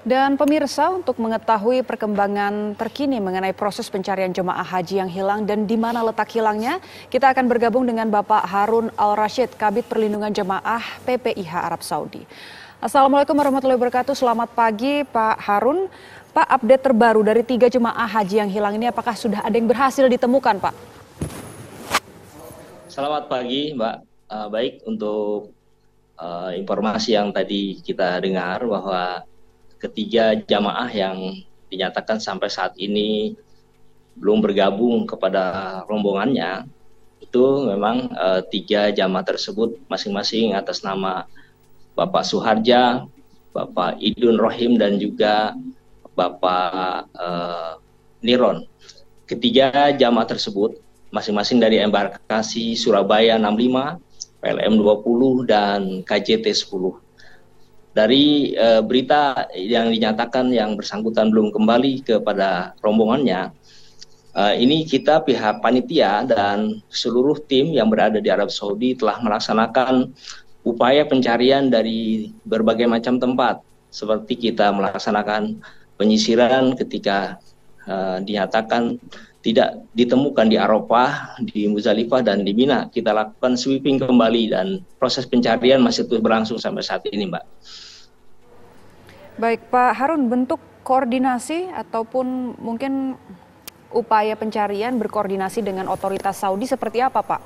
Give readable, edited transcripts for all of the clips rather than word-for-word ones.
Dan pemirsa, untuk mengetahui perkembangan terkini mengenai proses pencarian jemaah haji yang hilang dan di mana letak hilangnya, kita akan bergabung dengan Bapak Harun Al-Rashid, Kabid Perlindungan Jemaah PPIH Arab Saudi. Assalamualaikum warahmatullahi wabarakatuh. Selamat pagi Pak Harun. Pak, update terbaru dari 3 jemaah haji yang hilang ini, apakah sudah ada yang berhasil ditemukan, Pak? Selamat pagi, Mbak. Baik, untuk informasi yang tadi kita dengar bahwa ketiga jamaah yang dinyatakan sampai saat ini belum bergabung kepada rombongannya, itu memang 3 jamaah tersebut masing-masing atas nama Bapak Suharja, Bapak Idun Rohim, dan juga Bapak Niron. Ketiga jamaah tersebut masing-masing dari embarkasi Surabaya 65, PLM 20, dan KJT 10. Dari berita yang dinyatakan yang bersangkutan belum kembali kepada rombongannya, ini kita pihak panitia dan seluruh tim yang berada di Arab Saudi telah melaksanakan upaya pencarian dari berbagai macam tempat, seperti kita melaksanakan penyisiran ketika dinyatakan tidak ditemukan di Arafah, di Muzdalifah, dan di Mina. Kita lakukan sweeping kembali dan proses pencarian masih terus berlangsung sampai saat ini, Mbak. Baik Pak Harun, bentuk koordinasi ataupun mungkin upaya pencarian berkoordinasi dengan otoritas Saudi seperti apa, Pak?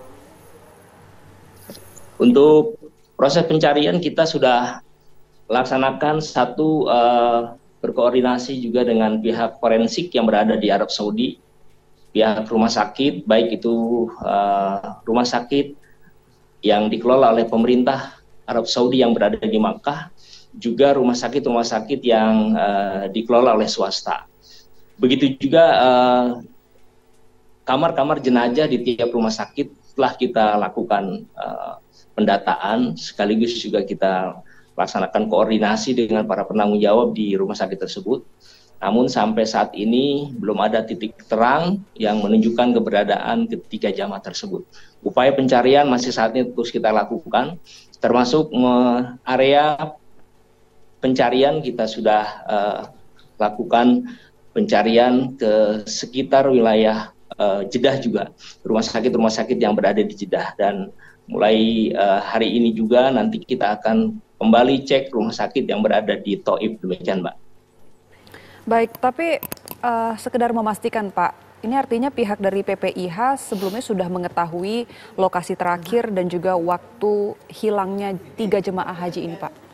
Untuk proses pencarian kita sudah laksanakan satu berkoordinasi juga dengan pihak forensik yang berada di Arab Saudi, pihak rumah sakit, baik itu rumah sakit yang dikelola oleh pemerintah Arab Saudi yang berada di Makkah, juga rumah sakit yang dikelola oleh swasta. Begitu juga kamar-kamar jenazah di tiap rumah sakit telah kita lakukan pendataan, sekaligus juga kita laksanakan koordinasi dengan para penanggung jawab di rumah sakit tersebut. Namun sampai saat ini belum ada titik terang yang menunjukkan keberadaan ketiga jamaah tersebut. Upaya pencarian masih saat ini terus kita lakukan, termasuk area pencarian kita sudah lakukan pencarian ke sekitar wilayah Jeddah juga, rumah sakit yang berada di Jeddah, dan mulai hari ini juga nanti kita akan kembali cek rumah sakit yang berada di Thaif, demikian Mbak. Baik, tapi sekedar memastikan Pak, ini artinya pihak dari PPIH sebelumnya sudah mengetahui lokasi terakhir dan juga waktu hilangnya 3 jemaah haji ini, Pak?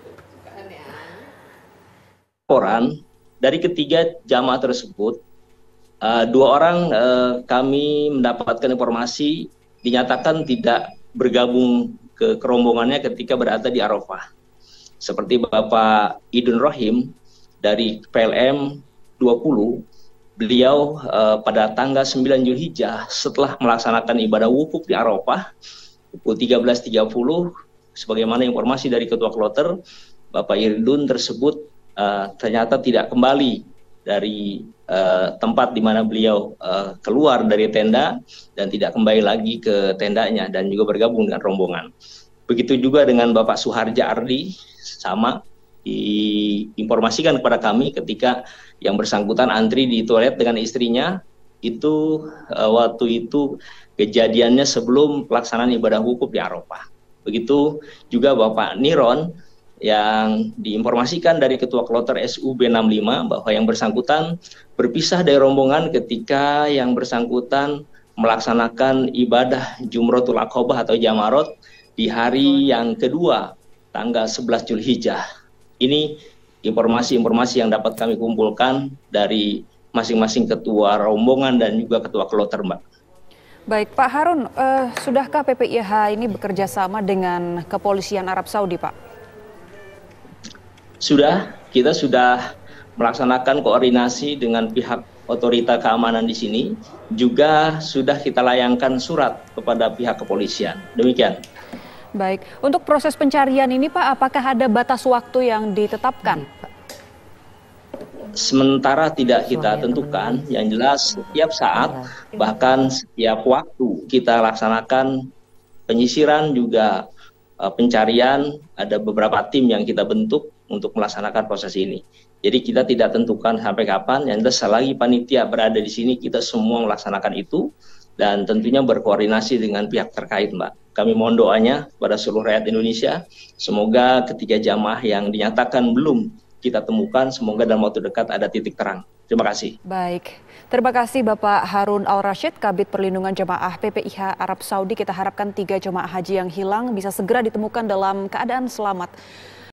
Laporan dari ketiga jamaah tersebut, 2 orang kami mendapatkan informasi dinyatakan tidak bergabung ke rombongannya ketika berada di Arafah. Seperti Bapak Idun Rohim dari PLM 20, beliau pada tanggal 9 Zulhijjah setelah melaksanakan ibadah wukuf di Arafah pukul 13.30, sebagaimana informasi dari Ketua Kloter, Bapak Idun tersebut ternyata tidak kembali dari tempat di mana beliau keluar dari tenda dan tidak kembali lagi ke tendanya dan juga bergabung dengan rombongan. Begitu juga dengan Bapak Suharja Ardi, sama diinformasikan kepada kami ketika yang bersangkutan antri di toilet dengan istrinya, itu waktu itu kejadiannya sebelum pelaksanaan ibadah wukuf di Arafah. Begitu juga Bapak Niron yang diinformasikan dari Ketua Kloter SUB 65 bahwa yang bersangkutan berpisah dari rombongan ketika yang bersangkutan melaksanakan ibadah Jumratul Aqabah atau Jamarot di hari yang kedua, tanggal 11 Zulhijjah. Ini informasi-informasi yang dapat kami kumpulkan dari masing-masing ketua rombongan dan juga ketua kloter, Mbak. Baik, Pak Harun, sudahkah PPIH ini bekerja sama dengan kepolisian Arab Saudi, Pak? Kita sudah melaksanakan koordinasi dengan pihak otoritas keamanan di sini, juga sudah kita layangkan surat kepada pihak kepolisian. Demikian. Baik, untuk proses pencarian ini Pak, apakah ada batas waktu yang ditetapkan? Sementara tidak kita tentukan, yang jelas setiap saat, bahkan setiap waktu kita laksanakan penyisiran juga pencarian, ada beberapa tim yang kita bentuk untuk melaksanakan proses ini. Jadi kita tidak tentukan sampai kapan, yang jelas selagi panitia berada di sini, kita semua melaksanakan itu, dan tentunya berkoordinasi dengan pihak terkait, Mbak. Kami mohon doanya kepada seluruh rakyat Indonesia, semoga ketiga jamaah yang dinyatakan belum kita temukan, semoga dalam waktu dekat ada titik terang. Terima kasih. Baik, terima kasih Bapak Harun Al-Rashid, Kabid Perlindungan Jemaah PPIH Arab Saudi. Kita harapkan 3 jemaah haji yang hilang bisa segera ditemukan dalam keadaan selamat.